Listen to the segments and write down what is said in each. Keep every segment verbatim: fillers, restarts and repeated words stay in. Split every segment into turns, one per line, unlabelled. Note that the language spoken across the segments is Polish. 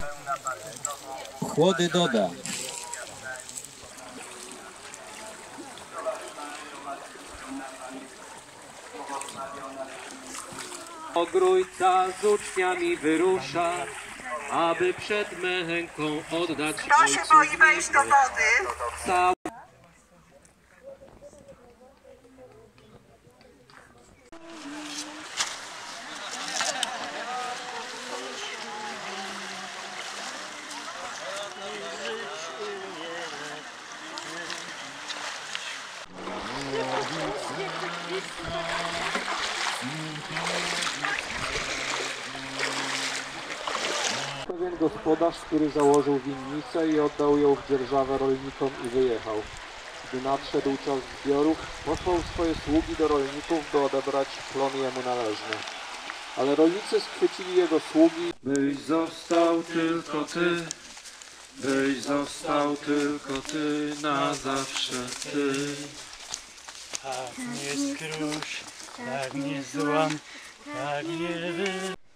Chłody doda.
Ogrójca z uczniami wyrusza, aby przed męką oddać
Kto się boi wejść do wody?
cały.
Pewien gospodarz, który założył winnicę i oddał ją w dzierżawę rolnikom i wyjechał. Gdy nadszedł czas zbiorów, posłał swoje sługi do rolników, by odebrać plon jemu należny. Ale rolnicy schwycili jego sługi.
Byś został tylko ty, byś został tylko ty, na zawsze ty.
Tak nie skrusz, tak nie złam, tak nie wy...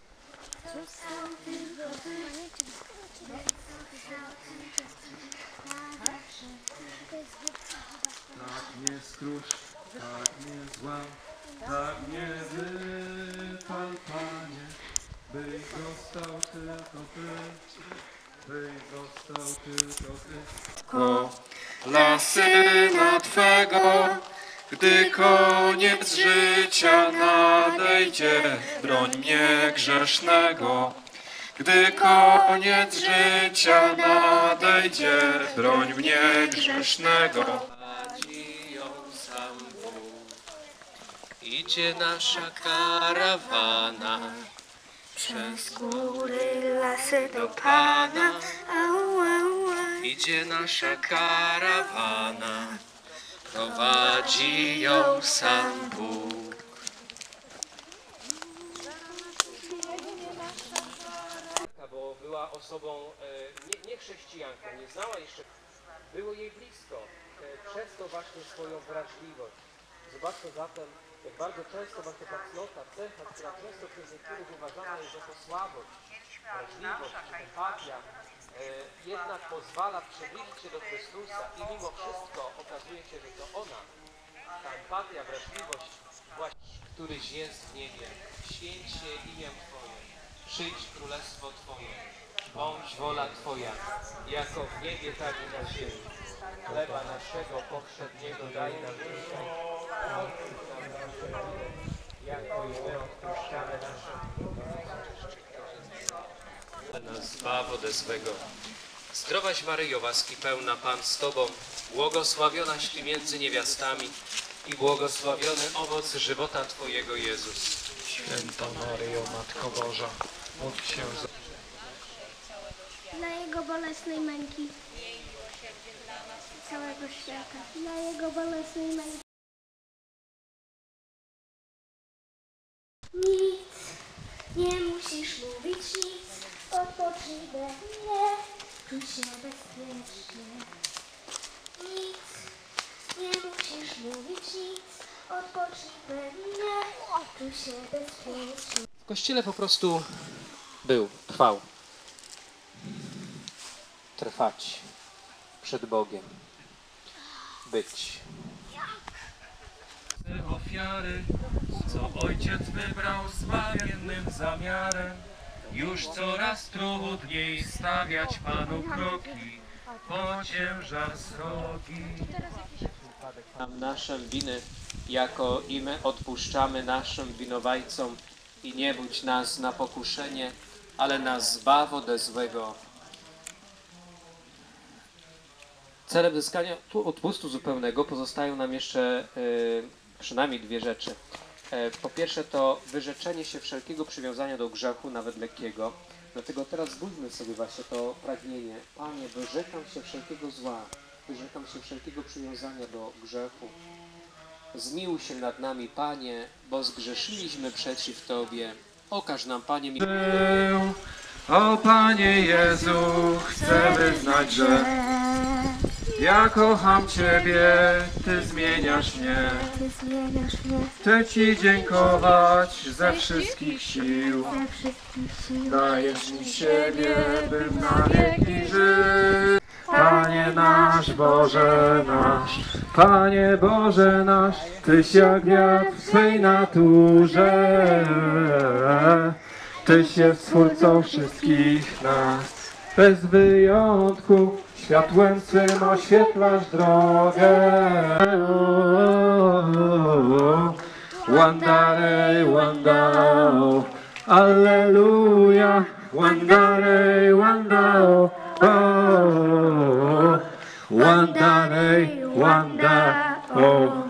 Tak nie skrusz, tak nie złam, tak nie wypal, Panie, byś został tylko ty, byś został tylko ty. O, dla Syna Twego, gdy koniec życia nadejdzie, broń mnie grzesznego. Gdy koniec życia nadejdzie, broń mnie grzesznego. Sam Bóg. Idzie nasza karawana
Przez góry, lasy do Pana. Au, au, au.
Idzie nasza karawana, prowadzi ją sam Bóg. Bo była osobą e, nie, nie chrześcijanką, nie znała jeszcze, było jej blisko, e, przez to właśnie swoją wrażliwość. Zobaczmy zatem, jak bardzo często właśnie ta cnota, cecha, która często przez niektórych uważana jest jako słabość, wrażliwość, empatia, e, jednak pozwala przybliżyć się do Chrystusa i mimo wszystko okazuje się, że to ona, ta empatia, wrażliwość, właśnie, któryś jest w niebie, święć się imię Twoje, przyjdź królestwo Twoje, bądź wola Twoja, jako w niebie, tak i na ziemi. Chleba naszego powszedniego daj nam dzisiaj, odpuść nam nasze winy, jako i my odpuszczamy naszym winowajcom. Nas zbaw ode złego. Zdrowaś Maryjo, łaski pełna, Pan z Tobą, błogosławionaś Ty między niewiastami i błogosławiony owoc żywota Twojego, Jezus.
Święta Maryjo, Matko Boża, módl się za...
Dla Jego bolesnej męki całego świata. Dla Jego bolesnej męki. Nic nie musisz mówić, nic. Odpocznij we mnie, czuj się bezpiecznie. Nic nie musisz mówić, nic. Odpocznij we mnie, czuj się bezpiecznie.
W Kościele po prostu był, trwał. Trwać przed Bogiem. Być. Te ofiary, co Ojciec wybrał z bawiennym zamiarem, już coraz trudniej stawiać Panu kroki, po ciężar srogi. Nam nasze winy, jako i my odpuszczamy naszym winowajcom, i nie budź nas na pokuszenie, ale nas zbaw ode złego. Celem zyskania odpustu zupełnego pozostają nam jeszcze y, przynajmniej dwie rzeczy. E, po pierwsze to wyrzeczenie się wszelkiego przywiązania do grzechu, nawet lekkiego. Dlatego teraz zbudźmy sobie właśnie to pragnienie. Panie, wyrzekam się wszelkiego zła, wyrzekam się wszelkiego przywiązania do grzechu. Zmiłuj się nad nami, Panie, bo zgrzeszyliśmy przeciw Tobie. Okaż nam, Panie, miłosierdzie. O Panie Jezu, chcę wyznać, że
Ja kocham Ciebie, Ty zmieniasz mnie.
Ty zmieniasz mnie
Chcę Ci dziękować ze wszystkich sił.
ze wszystkich sił.
Dajesz mi siebie, bym na wieki żył. Panie nasz, Boże nasz, Panie Boże nasz, Tyś jak wiatr w swej naturze. Tyś jest Stwórcą wszystkich nas, bez wyjątku, światłem swym oświetlasz drogę. Wandare, wandao, alleluja, wandare, wandao, oh, wandare, wandao.